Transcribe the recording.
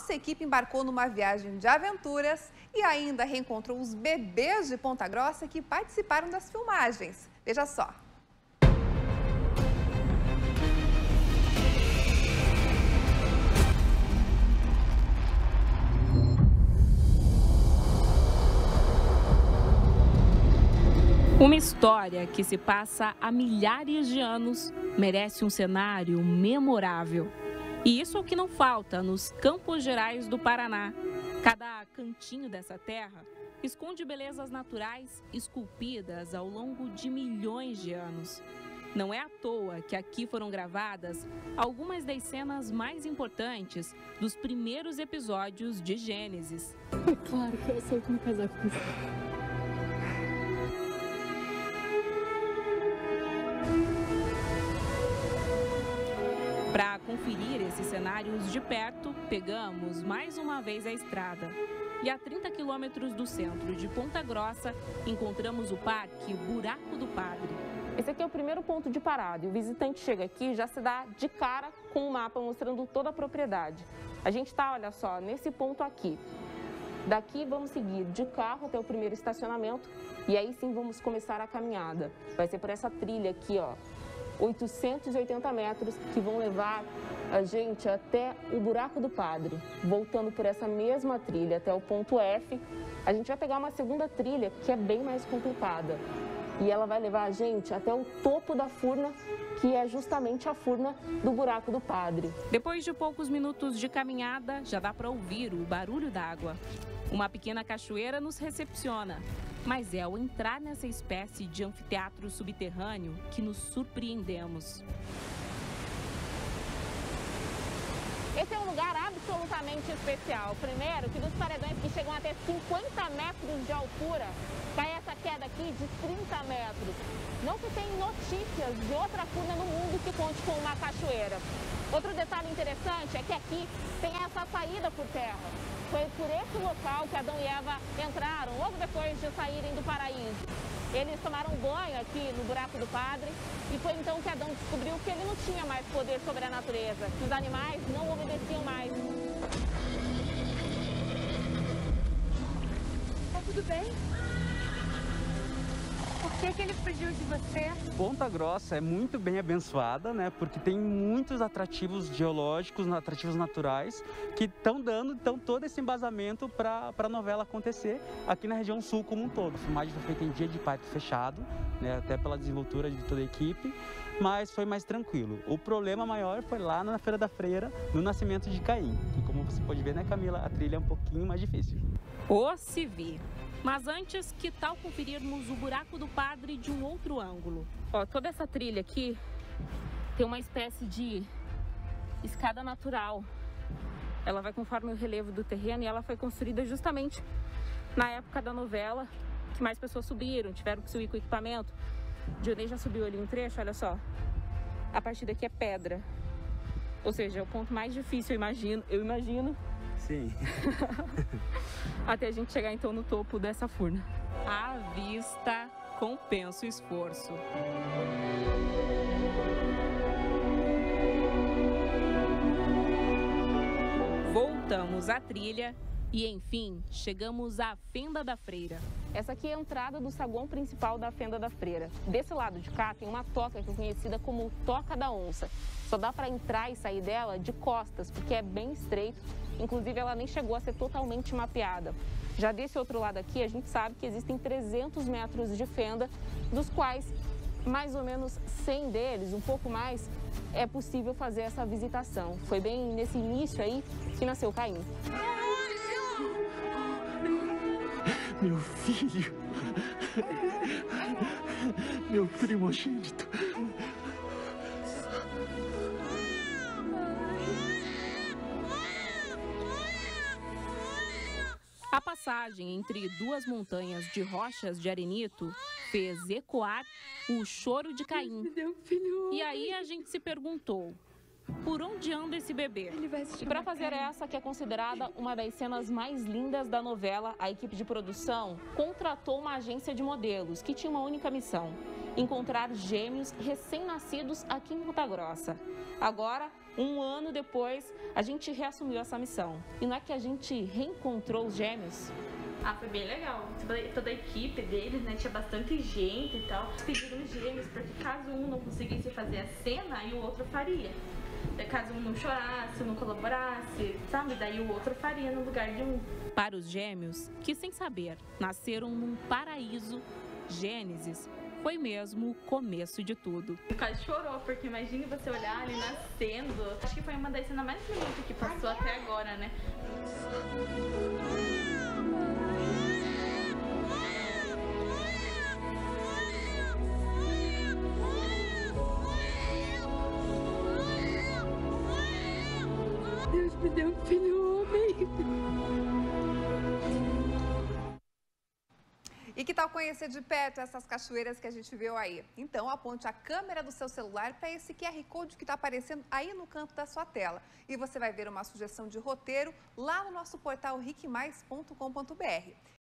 nossa equipe embarcou numa viagem de aventuras e ainda reencontrou os bebês de Ponta Grossa que participaram das filmagens. Veja só. Uma história que se passa há milhares de anos merece um cenário memorável. E isso é o que não falta nos Campos Gerais do Paraná. Cada cantinho dessa terra esconde belezas naturais esculpidas ao longo de milhões de anos. Não é à toa que aqui foram gravadas algumas das cenas mais importantes dos primeiros episódios de Gênesis. É claro que eu aceito me casar com você. Para conferir esses cenários de perto, pegamos mais uma vez a estrada. E a 30 quilômetros do centro de Ponta Grossa, encontramos o Parque Buraco do Padre. Esse aqui é o primeiro ponto de parada e o visitante chega aqui e já se dá de cara com o mapa mostrando toda a propriedade. A gente está, olha só, nesse ponto aqui. Daqui vamos seguir de carro até o primeiro estacionamento e aí sim vamos começar a caminhada. Vai ser por essa trilha aqui, ó. 880 metros que vão levar a gente até o Buraco do Padre. Voltando por essa mesma trilha até o ponto F, a gente vai pegar uma segunda trilha que é bem mais complicada. E ela vai levar a gente até o topo da furna, que é justamente a furna do Buraco do Padre. Depois de poucos minutos de caminhada, já dá para ouvir o barulho d'água. Uma pequena cachoeira nos recepciona. Mas é ao entrar nessa espécie de anfiteatro subterrâneo que nos surpreendemos. Esse é um lugar absolutamente especial. Primeiro, que dos paredões que chegam até 50 metros de altura, cai essa queda aqui de 30 metros. Não se tem notícias de outra furna no mundo que conte com uma cachoeira. Outro detalhe interessante é que aqui tem essa saída por terra. Foi por esse local que Adão e Eva entraram logo depois de saírem do paraíso. Eles tomaram banho aqui no Buraco do Padre e foi então que Adão descobriu que ele não tinha mais poder sobre a natureza, que os animais não obedeciam mais. Tá tudo bem? Por que ele fugiu de você? Ponta Grossa é muito bem abençoada, né? Porque tem muitos atrativos geológicos, atrativos naturais, que estão dando todo esse embasamento para a novela acontecer aqui na região sul como um todo. A filmagem foi feita em dia de parque fechado, né? Até pela desenvoltura de toda a equipe, mas foi mais tranquilo. O problema maior foi lá na Feira da Freira, no nascimento de Caim. E como você pode ver, né, Camila, a trilha é um pouquinho mais difícil. Ô, se vi. Mas antes, que tal conferirmos o Buraco do Padre de um outro ângulo? Ó, toda essa trilha aqui tem uma espécie de escada natural. Ela vai conforme o relevo do terreno e ela foi construída justamente na época da novela, que mais pessoas subiram, tiveram que subir com equipamento. Dionei já subiu ali um trecho, olha só. A partir daqui é pedra. Ou seja, é o ponto mais difícil, eu imagino. Sim. Até a gente chegar então no topo dessa furna. A vista compensa o esforço. Voltamos à trilha e, enfim, chegamos à Fenda da Freira. Essa aqui é a entrada do saguão principal da Fenda da Freira. Desse lado de cá tem uma toca que é conhecida como Toca da Onça. Só dá para entrar e sair dela de costas, porque é bem estreito. Inclusive, ela nem chegou a ser totalmente mapeada. Já desse outro lado aqui, a gente sabe que existem 300 metros de fenda, dos quais mais ou menos 100 deles, um pouco mais, é possível fazer essa visitação. Foi bem nesse início aí que nasceu Caim. Meu filho, meu primogênito. A passagem entre duas montanhas de rochas de arenito fez ecoar o choro de Caim. E aí a gente se perguntou, por onde anda esse bebê? E para fazer essa, que é considerada uma das cenas mais lindas da novela, a equipe de produção contratou uma agência de modelos que tinha uma única missão: encontrar gêmeos recém-nascidos aqui em Ponta Grossa. Agora, Um ano depois, a gente reassumiu essa missão. E não é que a gente reencontrou os gêmeos? Ah, foi bem legal. Toda a equipe deles, né, tinha bastante gente e tal. Pediram gêmeos, porque caso um não conseguisse fazer a cena, aí o outro faria. Caso um não chorasse, não colaborasse, sabe? Daí o outro faria no lugar de um. Para os gêmeos, que sem saber, nasceram num paraíso, Gênesis foi mesmo o começo de tudo. O quase chorou, porque imagine você olhar ele nascendo. Acho que foi uma das cenas mais bonitas que passou até agora, né? Deus me deu um filho homem. E que tal conhecer de perto essas cachoeiras que a gente viu aí? Então, aponte a câmera do seu celular para esse QR Code que está aparecendo aí no canto da sua tela. E você vai ver uma sugestão de roteiro lá no nosso portal riquemais.com.br.